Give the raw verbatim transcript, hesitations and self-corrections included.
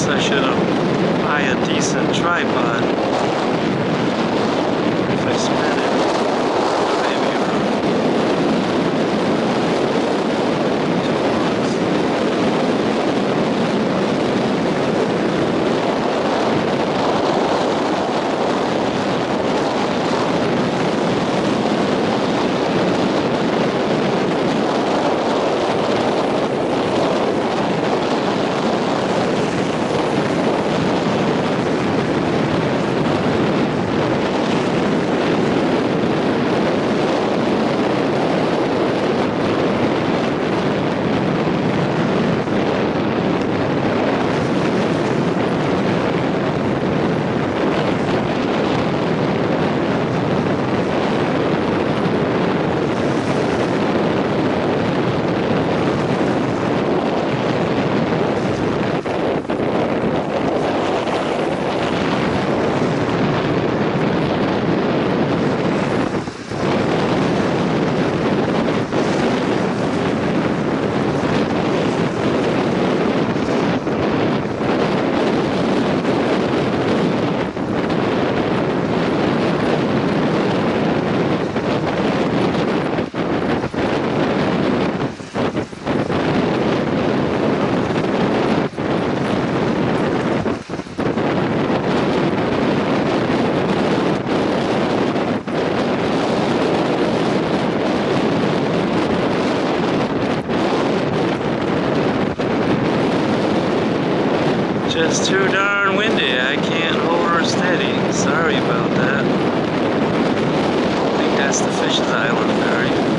guess I should have buy a decent tripod if I spent it. Maybe around two months. Just too darn windy. I can't hold her steady. Sorry about that. I think that's the Fishes Island Ferry.